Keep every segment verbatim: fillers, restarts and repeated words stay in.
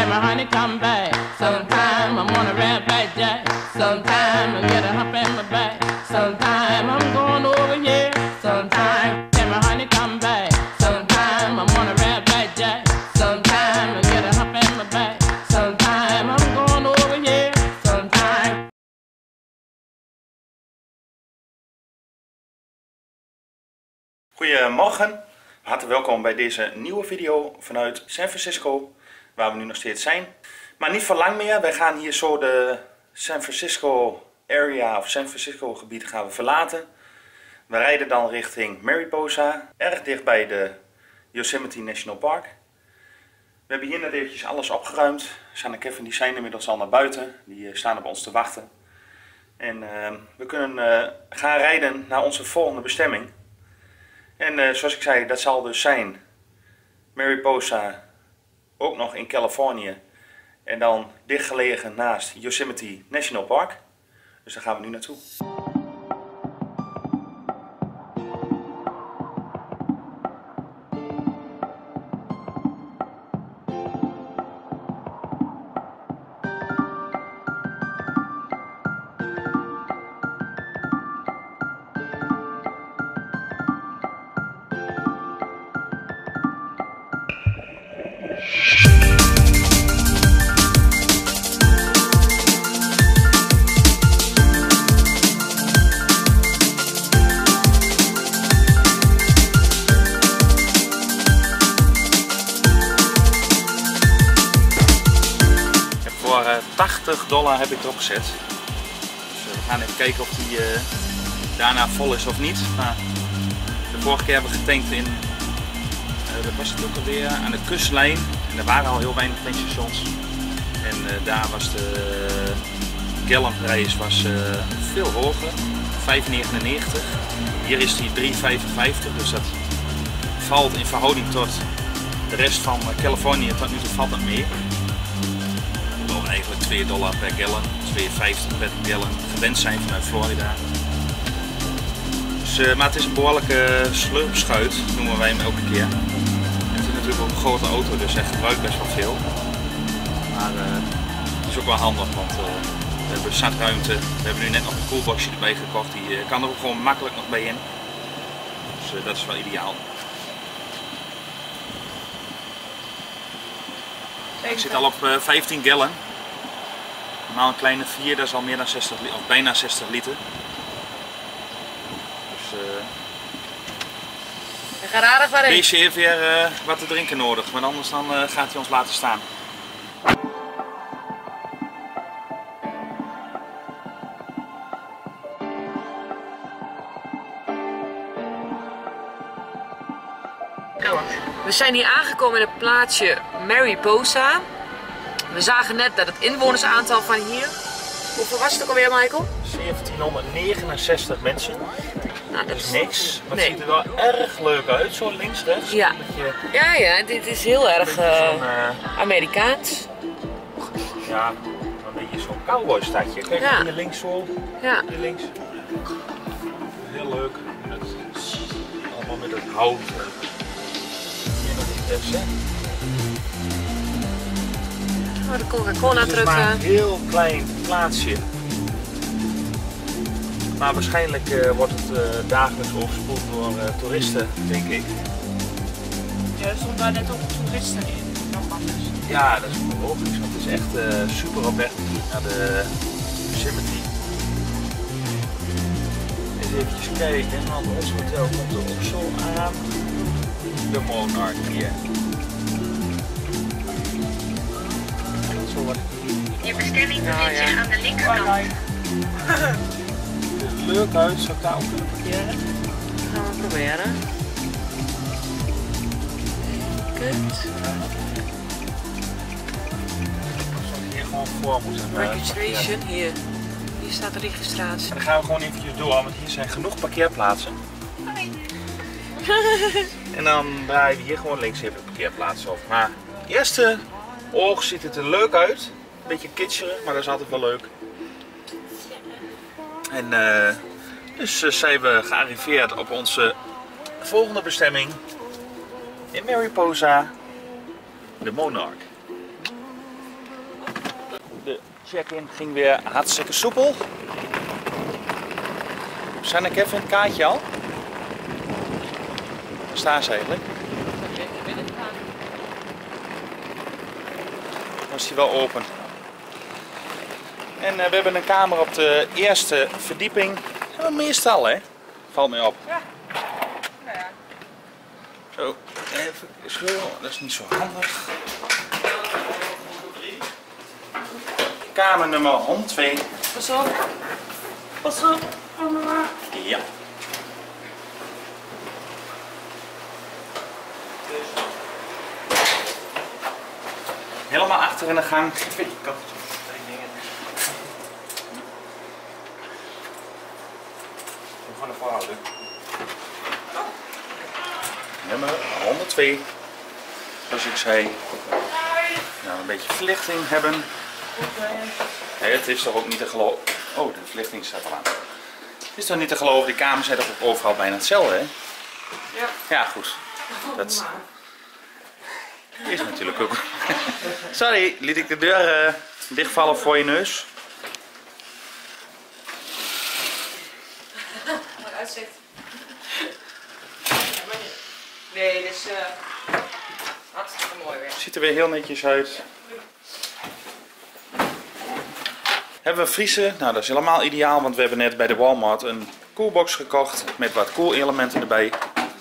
me honey come back. Sometime I'm on a red back jack. Sometime I get a hump in my back. Sometime I'm going over here. Sometime tell me honey come back. Sometime I'm on a red back jack. Sometime I get a hump in my back. Sometime I'm going over here. Sometime. Goedemorgen, hartelijk welkom bij deze nieuwe video vanuit San Francisco, waar we nu nog steeds zijn. Maar niet voor lang meer, wij gaan hier zo de San Francisco area of San Francisco gebied gaan we verlaten. We rijden dan richting Mariposa, erg dicht bij de Yosemite National Park. We hebben hier net eventjes alles opgeruimd. San en Kevin die zijn inmiddels al naar buiten, die staan op ons te wachten. En uh, we kunnen uh, gaan rijden naar onze volgende bestemming. En uh, zoals ik zei, dat zal dus zijn Mariposa, ook nog in Californië. En dan dichtgelegen naast Yosemite National Park. Dus daar gaan we nu naartoe. tachtig dollar heb ik erop gezet. Dus uh, we gaan even kijken of die uh, daarna vol is of niet. Maar de vorige keer hebben we getankt in, uh, dat was het ook alweer, aan de kustlijn. En er waren al heel weinig tankstations. En uh, daar was de uh, gallonprijs was, uh, veel hoger, vijf negenennegentig. Hier is die drie vijfenvijftig, dus dat valt in verhouding tot de rest van Californië tot nu toe valt dat mee. Eigenlijk twee dollar per gallon, twee vijftig per gallon, gewend zijn vanuit Florida. Dus, uh, maar het is een behoorlijke slurpschuit, noemen wij hem elke keer. Het is natuurlijk ook een grote auto, dus hij gebruikt best wel veel. Maar uh, het is ook wel handig, want uh, we hebben zatruimte. We hebben nu net nog een koelboxje erbij gekocht, die uh, kan er ook gewoon makkelijk nog bij in. Dus uh, dat is wel ideaal. Ik zit al op uh, vijftien gallon. Normaal een kleine vier, dat is al meer dan zestig, of bijna zestig liter. Dus uh, gaat aardig waarin. Beestje heeft weer uh, wat te drinken nodig, want anders dan, uh, gaat hij ons laten staan. We zijn hier aangekomen in het plaatsje Mariposa. We zagen net dat het inwonersaantal van hier, hoeveel was het ook alweer, Michael? zeventienhonderdnegenenzestig mensen. Nou, dat is niks, maar het nee. ziet er wel erg leuk uit, zo links rechts. Ja, je, ja, ja, dit is heel erg uh, uh, Amerikaans. Ja, een beetje zo'n cowboystadje. Kijk, ja. Hier links zo, ja. Hier links. Heel leuk. Het, allemaal met het hout. Hier nog iets rechts, hè. Oh, de Coca-Cola drukken. Het is maar een heel klein plaatsje. Maar waarschijnlijk uh, wordt het uh, dagelijks overspoeld door uh, toeristen, denk ik. Ja, er stond daar net ook toeristen in. Ja, dat is ook logisch, want het is echt uh, super op weg naar de Yosemite. Eens even kijken, want ons hotel komt er ook zo aan. De Monarch hier. Zo wat. Je bestemming bevindt zich aan de linkerkant. Leuk uit, zou ik daar ook kunnen parkeren? Dat gaan we proberen. Kut. Zou ik hier gewoon voor moeten. Registration, hier. Hier staat de registratie. En dan gaan we gewoon eventjes door, want hier zijn genoeg parkeerplaatsen. En dan draaien we hier gewoon links even de parkeerplaats op. Maar eerste oog ziet het er leuk uit. Een beetje kitscherig, maar dat is altijd wel leuk. En uh, dus uh, zijn we gearriveerd op onze volgende bestemming in Mariposa, de Monarch. De check-in ging weer hartstikke soepel. Zijn ik even in het kaartje al? Waar staan ze eigenlijk? Was die wel open. En uh, we hebben een kamer op de eerste verdieping. Ja, meestal hè, valt mij op. Ja. Ja, ja. Zo, even scheuren, dat is niet zo handig. Kamer nummer honderdtwee. Pas op. Pas op. Ja. Helemaal achter in de gang. Van de voorhouden. Nummer honderdtwee. Zoals ik zei, nou, een beetje verlichting hebben. Nee, het is toch ook niet te geloven. Oh, de verlichting staat al aan. Het is toch niet te geloven, die kamers zijn toch ook overal bijna hetzelfde, hè? Ja. Ja, goed. Dat is natuurlijk ook. Sorry, liet ik de deur uh, dichtvallen voor je neus. Mooi uitzicht. Nee, dit is uh, hartstikke mooi weer. Ziet er weer heel netjes uit. Hebben we vriezen? Nou, dat is helemaal ideaal, want we hebben net bij de Walmart een koelbox gekocht met wat koelelementen erbij.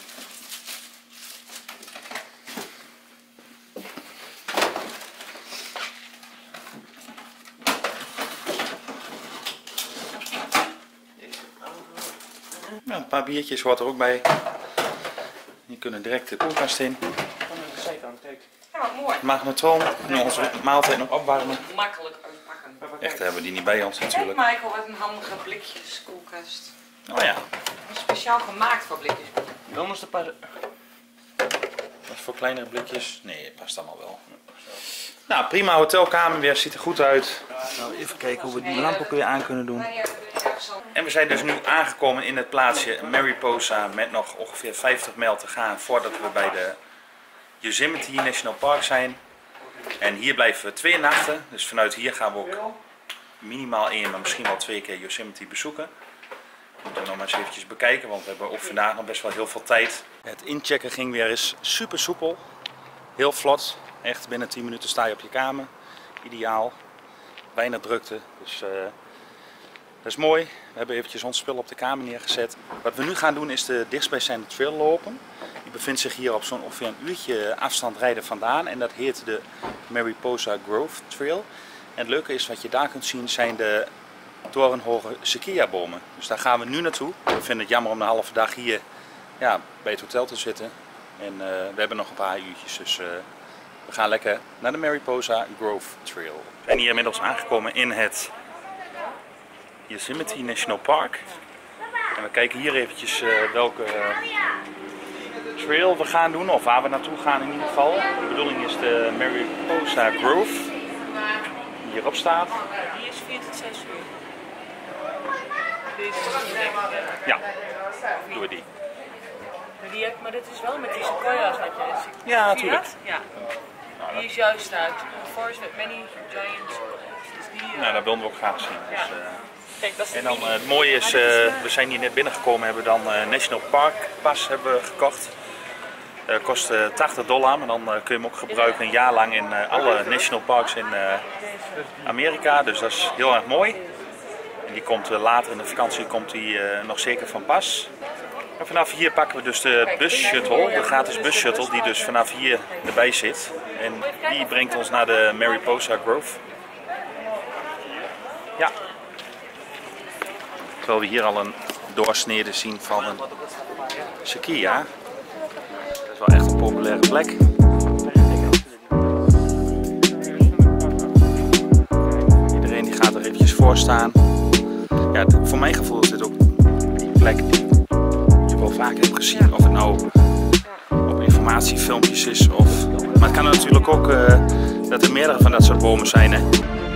Ja, een paar biertjes hoort er ook bij. Die kunnen direct de koelkast in. Ja, wat mooi. Magnetron, kunnen onze maaltijd nog opwarmen. Makkelijk uitpakken. Echt hebben we die niet bij ons Kijk natuurlijk. Michael, wat een handige blikjes koelkast. Oh ja. Speciaal gemaakt voor blikjes. Dan is de pas. Wat voor kleinere blikjes? Nee, het past allemaal wel. Nou, prima hotelkamer weer, ziet er goed uit. Nou, even kijken hoe we die lamp ook weer aan kunnen doen. En we zijn dus nu aangekomen in het plaatsje Mariposa met nog ongeveer vijftig mijl te gaan voordat we bij de Yosemite National Park zijn. En hier blijven we twee nachten, dus vanuit hier gaan we ook minimaal één, maar misschien wel twee keer Yosemite bezoeken. We moeten nog maar eens eventjes bekijken, want we hebben ook vandaag nog best wel heel veel tijd. Het inchecken ging weer eens super soepel, heel vlot. Echt binnen tien minuten sta je op je kamer, ideaal, weinig drukte. Dus uh, dat is mooi. We hebben eventjes ons spul op de kamer neergezet. Wat we nu gaan doen is de dichtstbijzijnde trail lopen. Die bevindt zich hier op zo'n ongeveer een uurtje afstand rijden vandaan en dat heet de Mariposa Grove Trail. En het leuke is wat je daar kunt zien zijn de torenhoge sequoia bomen. Dus daar gaan we nu naartoe. We vinden het jammer om de halve dag hier ja, bij het hotel te zitten. En uh, we hebben nog een paar uurtjes, dus uh, we gaan lekker naar de Mariposa Grove Trail. We zijn hier inmiddels aangekomen in het Yosemite National Park. En we kijken hier eventjes uh, welke uh, trail we gaan doen, of waar we naartoe gaan in ieder geval. De bedoeling is de Mariposa Grove, die hierop staat. Die is vier tot zes uur. Ja, doen we die. Die heb, maar dit is wel met die sequoia's wat je ziet. Ja, natuurlijk. Ja. Die is juist uit. Forest with many giant sequoias. Dus die, uh, Nou, dat willen we ook graag zien. Dus, uh, kijk, dat is de en dan mini. uh, het mooie is, uh, we zijn hier net binnengekomen, hebben dan uh, National Park Pass hebben we gekocht. Dat uh, kost uh, tachtig dollar, maar dan uh, kun je hem ook gebruiken een jaar lang in uh, alle national parks in uh, Amerika. Dus dat is heel erg mooi. En die komt uh, later in de vakantie komt die, uh, nog zeker van pas. En vanaf hier pakken we dus de bus shuttle, de gratis bus shuttle die dus vanaf hier erbij zit. En die brengt ons naar de Mariposa Grove. Ja. Terwijl we hier al een doorsnede zien van een sequoia. Dat is wel echt een populaire plek. Iedereen die gaat er eventjes voor staan. Ja, voor mijn gevoel is dit ook die plek die je wel vaak hebt gezien. Of het nou op informatiefilmpjes is. Of... Maar het kan natuurlijk ook uh, dat er meerdere van dat soort bomen zijn. Hè?